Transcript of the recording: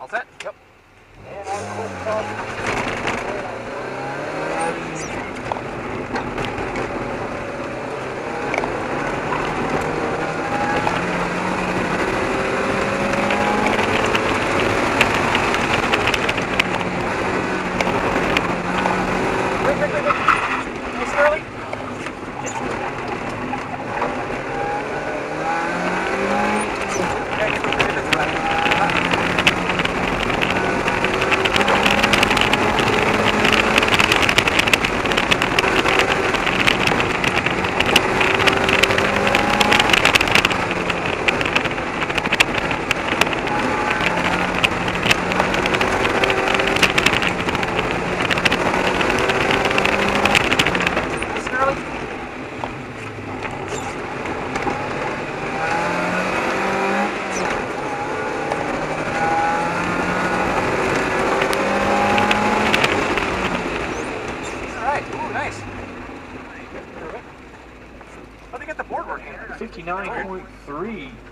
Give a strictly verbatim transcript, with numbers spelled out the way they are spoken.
All set? Yep. And I'll quick stop. Wait, wait, wait, wait. Nice and early. How'd they get the board working? fifty-nine point three.